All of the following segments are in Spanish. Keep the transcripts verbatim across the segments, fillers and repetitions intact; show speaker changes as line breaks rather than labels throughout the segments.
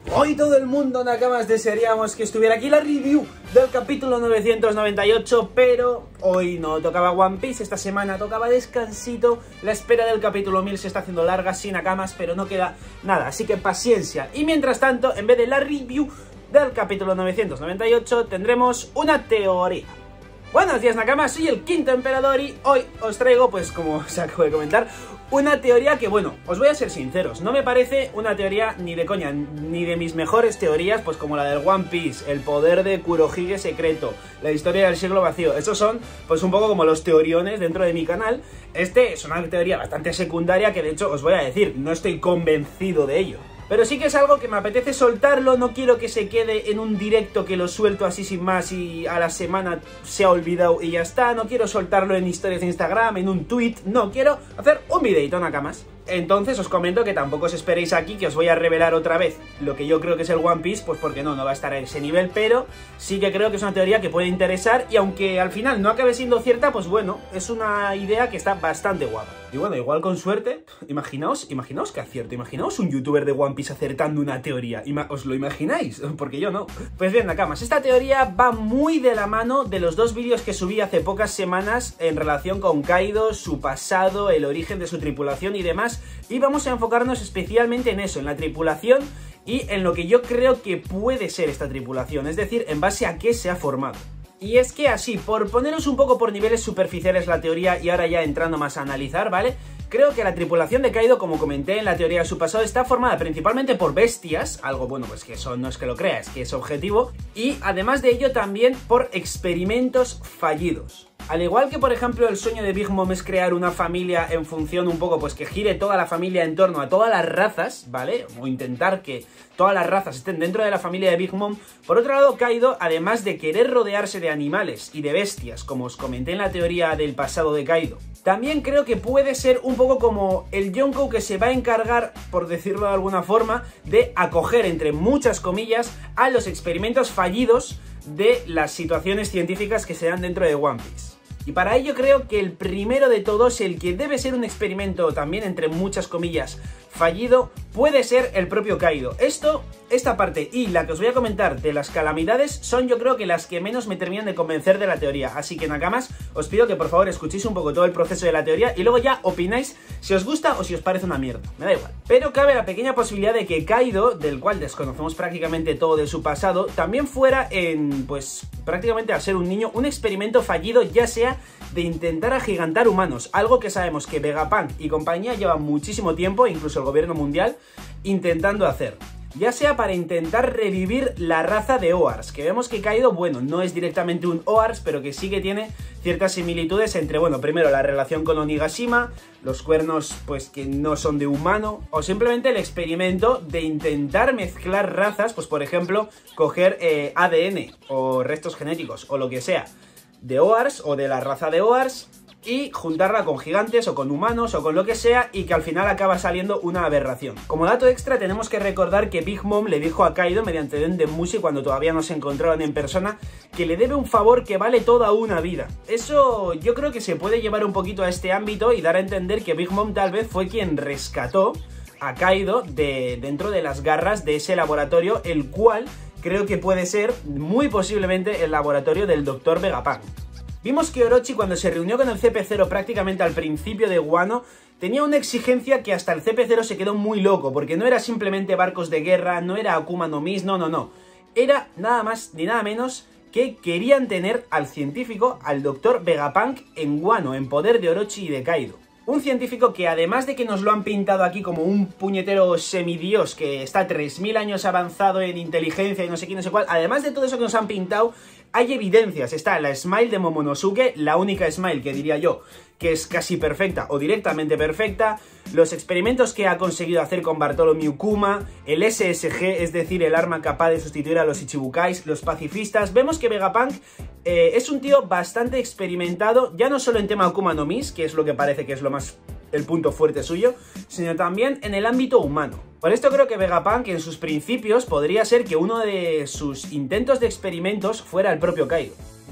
Hoy todo el mundo, Nakamas, desearíamos que estuviera aquí la review del capítulo novecientos noventa y ocho, pero hoy no tocaba One Piece, esta semana tocaba descansito. La espera del capítulo mil se está haciendo larga, sin Nakamas, pero no queda nada, así que paciencia. Y mientras tanto, en vez de la review del capítulo novecientos noventa y ocho, tendremos una teoría. Buenos días, Nakamas, soy el Quinto Emperador y hoy os traigo, pues como os acabo de comentar, una teoría que, bueno, os voy a ser sinceros, no me parece una teoría ni de coña, ni de mis mejores teorías, pues como la del One Piece, el poder de Kurohige secreto, la historia del siglo vacío. Estos son, pues un poco como los teoriones dentro de mi canal. Este es una teoría bastante secundaria que, de hecho, os voy a decir, no estoy convencido de ello. Pero sí que es algo que me apetece soltarlo, no quiero que se quede en un directo que lo suelto así sin más y a la semana se ha olvidado y ya está. No quiero soltarlo en historias de Instagram, en un tweet, no, quiero hacer un videito, Nakamas. Entonces os comento que tampoco os esperéis aquí que os voy a revelar otra vez lo que yo creo que es el One Piece, pues porque no, no va a estar a ese nivel, pero sí que creo que es una teoría que puede interesar y aunque al final no acabe siendo cierta, pues bueno, es una idea que está bastante guapa. Y bueno, igual con suerte, imaginaos, imaginaos que acierto, imaginaos un youtuber de One Piece acertando una teoría, Ima ¿os lo imagináis? Porque yo no. Pues bien, Nakamas, esta teoría va muy de la mano de los dos vídeos que subí hace pocas semanas en relación con Kaido, su pasado, el origen de su tripulación y demás. Y vamos a enfocarnos especialmente en eso, en la tripulación y en lo que yo creo que puede ser esta tripulación, es decir, en base a qué se ha formado. Y es que así, por poneros un poco por niveles superficiales la teoría y ahora ya entrando más a analizar, ¿vale? Creo que la tripulación de Kaido, como comenté en la teoría de su pasado, está formada principalmente por bestias, algo bueno, pues que eso no es que lo creas, que es objetivo, y además de ello también por experimentos fallidos. Al igual que, por ejemplo, el sueño de Big Mom es crear una familia en función un poco, pues que gire toda la familia en torno a todas las razas, ¿vale? O intentar que todas las razas estén dentro de la familia de Big Mom. Por otro lado, Kaido, además de querer rodearse de animales y de bestias, como os comenté en la teoría del pasado de Kaido, también creo que puede ser un poco como el Yonkou que se va a encargar, por decirlo de alguna forma, de acoger, entre muchas comillas, a los experimentos fallidos de las situaciones científicas que se dan dentro de One Piece. Y para ello creo que el primero de todos, el que debe ser un experimento también entre muchas comillas fallido, puede ser el propio Kaido. Esto, esta parte y la que os voy a comentar de las calamidades son yo creo que las que menos me terminan de convencer de la teoría. Así que, Nakamas, os pido que por favor escuchéis un poco todo el proceso de la teoría y luego ya opináis si os gusta o si os parece una mierda. Me da igual. Pero cabe la pequeña posibilidad de que Kaido, del cual desconocemos prácticamente todo de su pasado, también fuera en, pues, prácticamente al ser un niño, un experimento fallido, ya sea de intentar agigantar humanos, algo que sabemos que Vegapunk y compañía llevan muchísimo tiempo, incluso el gobierno mundial, intentando hacer. Ya sea para intentar revivir la raza de Oars, que vemos que Kaido, bueno, no es directamente un Oars, pero que sí que tiene ciertas similitudes entre, bueno, primero la relación con Onigashima, los cuernos, pues, que no son de humano, o simplemente el experimento de intentar mezclar razas, pues, por ejemplo, coger eh, A D N o restos genéticos, o lo que sea, de Oars o de la raza de Oars y juntarla con gigantes o con humanos o con lo que sea y que al final acaba saliendo una aberración. Como dato extra tenemos que recordar que Big Mom le dijo a Kaido mediante Dendemushi cuando todavía no se encontraban en persona que le debe un favor que vale toda una vida. Eso yo creo que se puede llevar un poquito a este ámbito y dar a entender que Big Mom tal vez fue quien rescató a Kaido de dentro de las garras de ese laboratorio, el cual creo que puede ser muy posiblemente el laboratorio del doctor Vegapunk. Vimos que Orochi, cuando se reunió con el C P cero prácticamente al principio de Wano, tenía una exigencia que hasta el C P cero se quedó muy loco, porque no era simplemente barcos de guerra, no era Akuma no Mi, no, no, no. Era nada más ni nada menos que querían tener al científico, al doctor Vegapunk, en Wano, en poder de Orochi y de Kaido. Un científico que, además de que nos lo han pintado aquí como un puñetero semidios que está tres mil años avanzado en inteligencia y no sé qué, no sé cuál, además de todo eso que nos han pintado, hay evidencias. Está la Smile de Momonosuke, la única Smile que diría yo que es casi perfecta o directamente perfecta, los experimentos que ha conseguido hacer con Bartholomew Kuma, el S S G, es decir, el arma capaz de sustituir a los Ichibukais, los pacifistas. Vemos que Vegapunk eh, es un tío bastante experimentado, ya no solo en tema Akuma no Mi, que es lo que parece que es lo más el punto fuerte suyo, sino también en el ámbito humano. Por esto creo que Vegapunk en sus principios podría ser que uno de sus intentos de experimentos fuera el propio Kaido.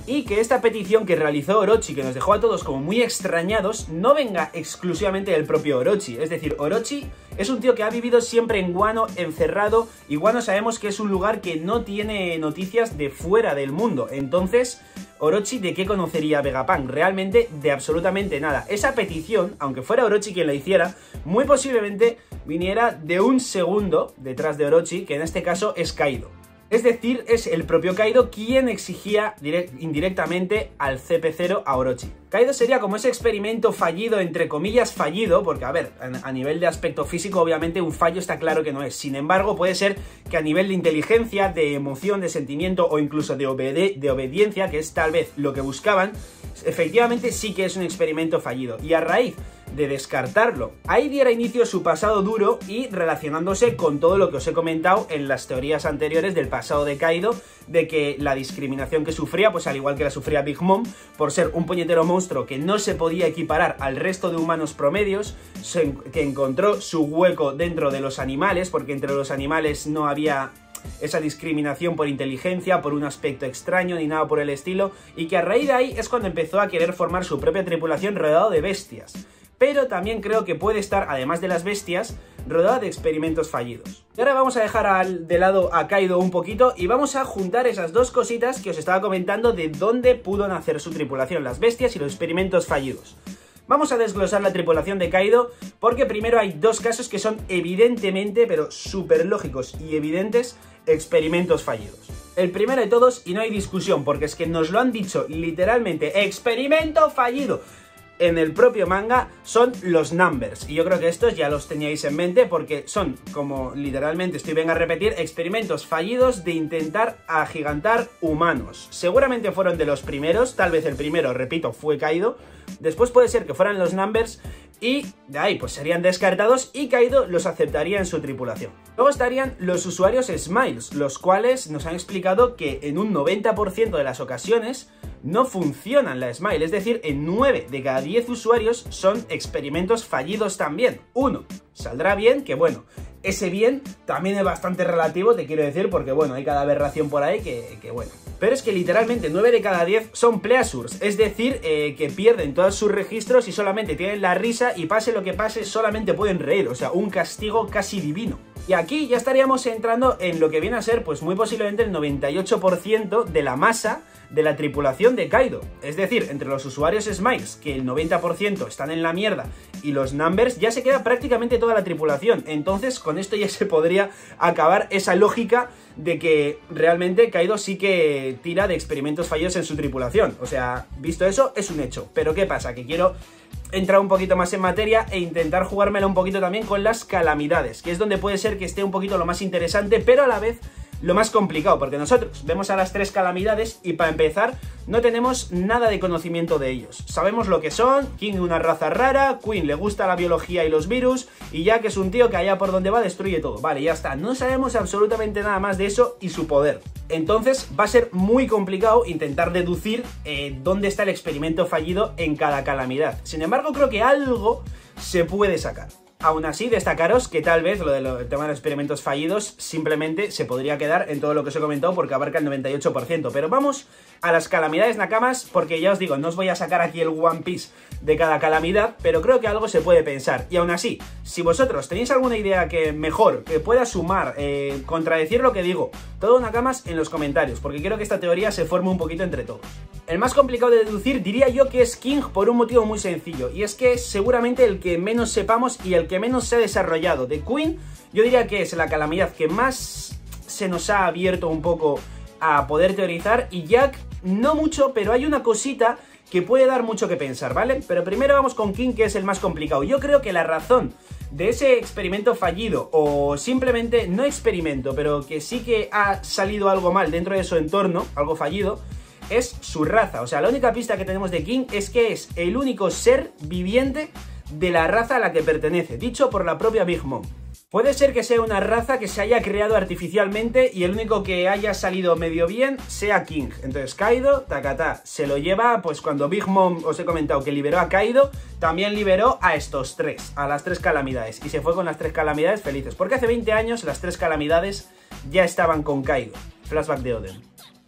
y que esta petición que realizó Orochi, que nos dejó a todos como muy extrañados, no venga exclusivamente del propio Orochi. Es decir, Orochi es un tío que ha vivido siempre en Wano, encerrado, y Wano sabemos que es un lugar que no tiene noticias de fuera del mundo. Entonces, Orochi, ¿de qué conocería a Vegapunk? Realmente de absolutamente nada. Esa petición, aunque fuera Orochi quien la hiciera, muy posiblemente viniera de un segundo detrás de Orochi, que en este caso es Kaido. Es decir, es el propio Kaido quien exigía indirectamente al C P cero a Orochi. Kaido sería como ese experimento fallido, entre comillas fallido, porque a ver, a nivel de aspecto físico obviamente un fallo está claro que no es. Sin embargo, puede ser que a nivel de inteligencia, de emoción, de sentimiento o incluso de, obede de obediencia, que es tal vez lo que buscaban, efectivamente sí que es un experimento fallido. Y a raíz de descartarlo, ahí diera inicio su pasado duro y relacionándose con todo lo que os he comentado en las teorías anteriores del pasado de Kaido, de que la discriminación que sufría, pues al igual que la sufría Big Mom, por ser un puñetero monstruo que no se podía equiparar al resto de humanos promedios, que encontró su hueco dentro de los animales, porque entre los animales no había esa discriminación por inteligencia, por un aspecto extraño ni nada por el estilo, y que a raíz de ahí es cuando empezó a querer formar su propia tripulación rodeado de bestias. Pero también creo que puede estar, además de las bestias, rodeada de experimentos fallidos. Y ahora vamos a dejar al, de lado a Kaido un poquito y vamos a juntar esas dos cositas que os estaba comentando de dónde pudo nacer su tripulación, las bestias y los experimentos fallidos. Vamos a desglosar la tripulación de Kaido porque primero hay dos casos que son evidentemente, pero súper lógicos y evidentes, experimentos fallidos. El primero de todos, y no hay discusión porque es que nos lo han dicho literalmente, experimento fallido en el propio manga, son los Numbers. Y yo creo que estos ya los teníais en mente porque son, como literalmente estoy venga a repetir, experimentos fallidos de intentar agigantar humanos. Seguramente fueron de los primeros, tal vez el primero, repito, fue Kaido. Después puede ser que fueran los Numbers y de ahí pues serían descartados y Kaido los aceptaría en su tripulación. Luego estarían los usuarios Smiles, los cuales nos han explicado que en un noventa por ciento de las ocasiones no funcionan la Smile, es decir, en nueve de cada diez usuarios son experimentos fallidos también. Uno saldrá bien, que bueno, ese bien también es bastante relativo, te quiero decir, porque bueno, hay cada aberración por ahí que, que bueno. Pero es que literalmente nueve de cada diez son pleasures, es decir, eh, que pierden todos sus registros y solamente tienen la risa y pase lo que pase, solamente pueden reír, o sea, un castigo casi divino. Y aquí ya estaríamos entrando en lo que viene a ser, pues muy posiblemente el noventa y ocho por ciento de la masa de la tripulación de Kaido. Es decir, entre los usuarios Smiles, que el noventa por ciento están en la mierda, y los Numbers, ya se queda prácticamente toda la tripulación. Entonces, con esto ya se podría acabar esa lógica de que realmente Kaido sí que tira de experimentos fallidos en su tripulación. O sea, visto eso, es un hecho. Pero ¿qué pasa? Que quiero entrar un poquito más en materia e intentar jugármela un poquito también con las calamidades, que es donde puede ser que esté un poquito lo más interesante, pero a la vez lo más complicado, porque nosotros vemos a las tres calamidades y para empezar no tenemos nada de conocimiento de ellos. Sabemos lo que son, King una raza rara, Queen le gusta la biología y los virus, y Jack es un tío que allá por donde va destruye todo. Vale, ya está, no sabemos absolutamente nada más de eso y su poder. Entonces va a ser muy complicado intentar deducir eh, dónde está el experimento fallido en cada calamidad. Sin embargo, creo que algo se puede sacar. Aún así, destacaros que tal vez lo del tema de los experimentos fallidos simplemente se podría quedar en todo lo que os he comentado porque abarca el noventa y ocho por ciento. Pero vamos a las calamidades nakamas porque ya os digo, no os voy a sacar aquí el One Piece de cada calamidad, pero creo que algo se puede pensar. Y aún así, si vosotros tenéis alguna idea que mejor, que pueda sumar, eh, contradecir lo que digo, todo nakamas en los comentarios, porque quiero que esta teoría se forme un poquito entre todos. El más complicado de deducir diría yo que es King por un motivo muy sencillo, y es que es seguramente el que menos sepamos y el que menos se ha desarrollado. De Queen yo diría que es la calamidad que más se nos ha abierto un poco a poder teorizar, y Jack no mucho, pero hay una cosita que puede dar mucho que pensar, ¿vale? Pero primero vamos con King, que es el más complicado. Yo creo que la razón de ese experimento fallido, o simplemente no experimento, pero que sí que ha salido algo mal dentro de su entorno, algo fallido, es su raza. O sea, la única pista que tenemos de King es que es el único ser viviente de la raza a la que pertenece, dicho por la propia Big Mom. Puede ser que sea una raza que se haya creado artificialmente y el único que haya salido medio bien sea King. Entonces Kaido, tacatá, se lo lleva, pues cuando Big Mom, os he comentado que liberó a Kaido, también liberó a estos tres, a las tres calamidades. Y se fue con las tres calamidades felices, porque hace veinte años las tres calamidades ya estaban con Kaido. Flashback de Oden.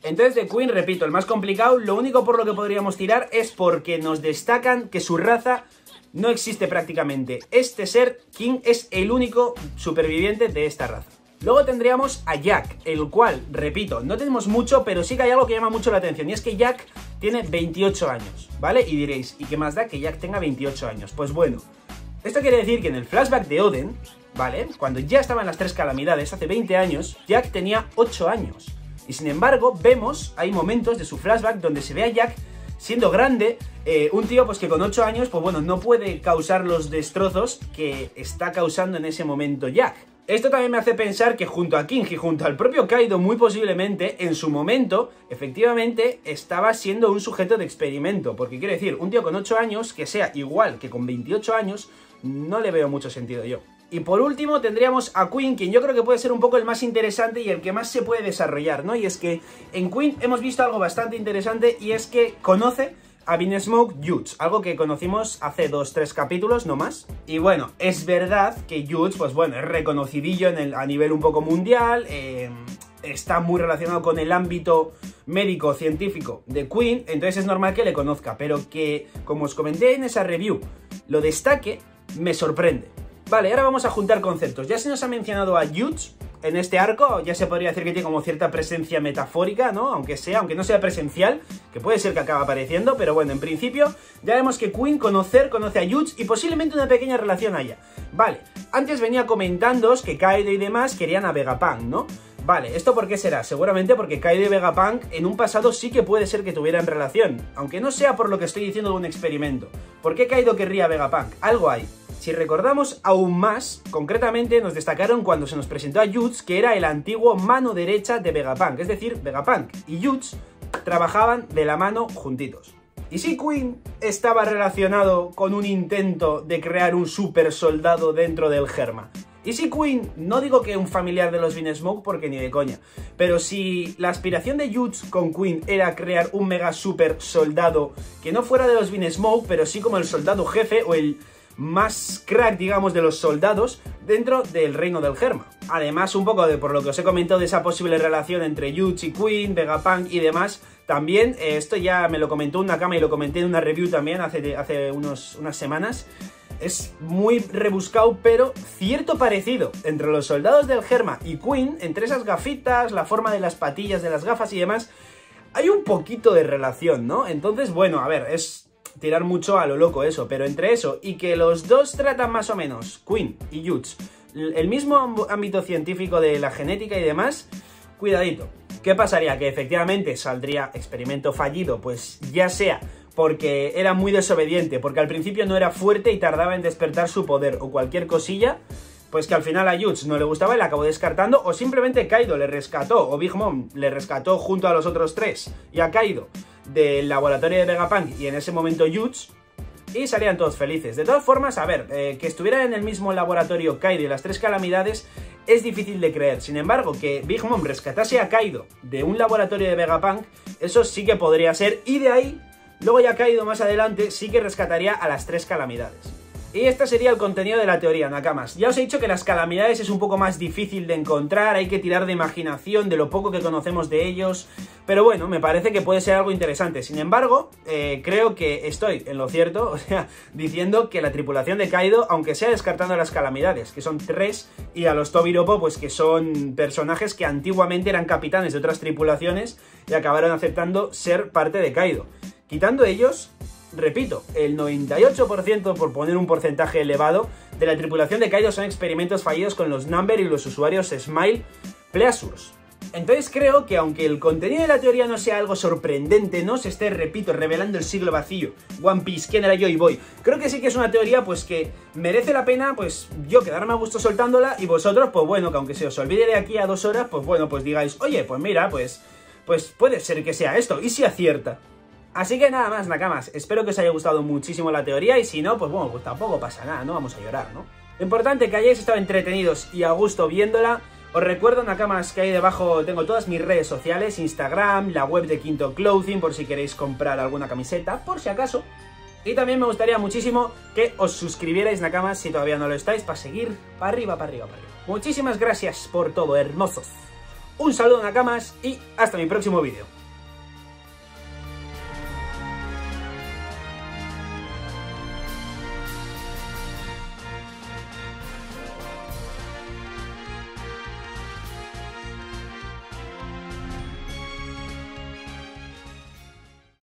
Entonces de Queen, repito, el más complicado, lo único por lo que podríamos tirar es porque nos destacan que su raza no existe prácticamente. Este ser, King, es el único superviviente de esta raza. Luego tendríamos a Jack, el cual, repito, no tenemos mucho, pero sí que hay algo que llama mucho la atención, y es que Jack tiene veintiocho años, ¿vale? Y diréis, ¿y qué más da que Jack tenga veintiocho años? Pues bueno, esto quiere decir que en el flashback de Oden, ¿vale? Cuando ya estaban las tres calamidades, hace veinte años, Jack tenía ocho años. Y sin embargo, vemos, hay momentos de su flashback donde se ve a Jack siendo grande, eh, un tío pues que con ocho años, pues bueno, no puede causar los destrozos que está causando en ese momento Jack. Esto también me hace pensar que junto a King y junto al propio Kaido, muy posiblemente, en su momento, efectivamente, estaba siendo un sujeto de experimento. Porque quiere decir, un tío con ocho años, que sea igual que con veintiocho años, no le veo mucho sentido yo. Y por último tendríamos a Queen, quien yo creo que puede ser un poco el más interesante y el que más se puede desarrollar, ¿no? Y es que en Queen hemos visto algo bastante interesante, y es que conoce a Vinsmoke Yuts, algo que conocimos hace dos, tres capítulos, no más. Y bueno, es verdad que Yuts, pues bueno, es reconocidillo en el, a nivel un poco mundial, eh, está muy relacionado con el ámbito médico-científico de Queen, entonces es normal que le conozca, pero que, como os comenté en esa review, lo destaque, me sorprende. Vale, ahora vamos a juntar conceptos. Ya se nos ha mencionado a Yuts en este arco, ya se podría decir que tiene como cierta presencia metafórica, ¿no? Aunque sea, aunque no sea presencial, que puede ser que acabe apareciendo, pero bueno, en principio ya vemos que Queen conocer, conoce a Yuts y posiblemente una pequeña relación haya. Vale, antes venía comentándoos que Kaido y demás querían a Vegapunk, ¿no? Vale, ¿esto por qué será? Seguramente porque Kaido y Vegapunk en un pasado sí que puede ser que tuvieran relación, aunque no sea por lo que estoy diciendo de un experimento. ¿Por qué Kaido querría a Vegapunk? Algo hay. Si recordamos aún más, concretamente nos destacaron cuando se nos presentó a Yuts, que era el antiguo mano derecha de Vegapunk, es decir, Vegapunk y Yuts trabajaban de la mano juntitos. ¿Y si Queen estaba relacionado con un intento de crear un super soldado dentro del Germa? ¿Y si Queen, no digo que un familiar de los Vinsmoke porque ni de coña, pero si la aspiración de Yuts con Queen era crear un mega super soldado que no fuera de los Vinsmoke, pero sí como el soldado jefe o el más crack, digamos, de los soldados dentro del reino del Germa? Además, un poco de por lo que os he comentado de esa posible relación entre Yuts y Queen, Vegapunk y demás, también, eh, esto ya me lo comentó un Nakama y lo comenté en una review también hace, hace unos, unas semanas. Es muy rebuscado, pero cierto parecido entre los soldados del Germa y Queen, entre esas gafitas, la forma de las patillas de las gafas y demás, hay un poquito de relación, ¿no? Entonces, bueno, a ver, es tirar mucho a lo loco eso, pero entre eso y que los dos tratan más o menos, Queen y Yuts, el mismo ámbito científico de la genética y demás, cuidadito. ¿Qué pasaría? Que efectivamente saldría experimento fallido, pues ya sea porque era muy desobediente, porque al principio no era fuerte y tardaba en despertar su poder, o cualquier cosilla, pues que al final a Yuts no le gustaba y la acabó descartando, o simplemente Kaido le rescató, o Big Mom le rescató junto a los otros tres y a Kaido del laboratorio de Vegapunk y en ese momento Yuts, y salían todos felices. De todas formas, a ver, eh, que estuvieran en el mismo laboratorio Kaido y las tres calamidades es difícil de creer. Sin embargo, que Big Mom rescatase a Kaido de un laboratorio de Vegapunk, eso sí que podría ser, y de ahí, luego ya Kaido más adelante sí que rescataría a las tres calamidades. Y este sería el contenido de la teoría, Nakamas. Ya os he dicho que las calamidades es un poco más difícil de encontrar, hay que tirar de imaginación, de lo poco que conocemos de ellos, pero bueno, me parece que puede ser algo interesante. Sin embargo, eh, creo que estoy en lo cierto, o sea, diciendo que la tripulación de Kaido, aunque sea descartando las calamidades, que son tres, y a los Tobiropo, pues que son personajes que antiguamente eran capitanes de otras tripulaciones y acabaron aceptando ser parte de Kaido. Quitando ellos, repito, el noventa y ocho por ciento, por poner un porcentaje elevado, de la tripulación de Kaido son experimentos fallidos con los Number y los usuarios Smile Pleasures. Entonces creo que aunque el contenido de la teoría no sea algo sorprendente, no se esté, repito, revelando el siglo vacío, One Piece, quién era Joy Boy, creo que sí que es una teoría pues que merece la pena, pues yo quedarme a gusto soltándola, y vosotros, pues bueno, que aunque se os olvide de aquí a dos horas, pues bueno, pues digáis, oye, pues mira, pues, pues puede ser que sea esto, y si acierta. Así que nada más, Nakamas, espero que os haya gustado muchísimo la teoría, y si no, pues bueno, pues tampoco pasa nada, no vamos a llorar, ¿no? Lo importante es que hayáis estado entretenidos y a gusto viéndola. Os recuerdo, Nakamas, que ahí debajo tengo todas mis redes sociales, Instagram, la web de Quinto Clothing, por si queréis comprar alguna camiseta, por si acaso. Y también me gustaría muchísimo que os suscribierais, Nakamas, si todavía no lo estáis, para seguir para arriba, para arriba, para arriba. Muchísimas gracias por todo, hermosos. Un saludo, Nakamas, y hasta mi próximo vídeo.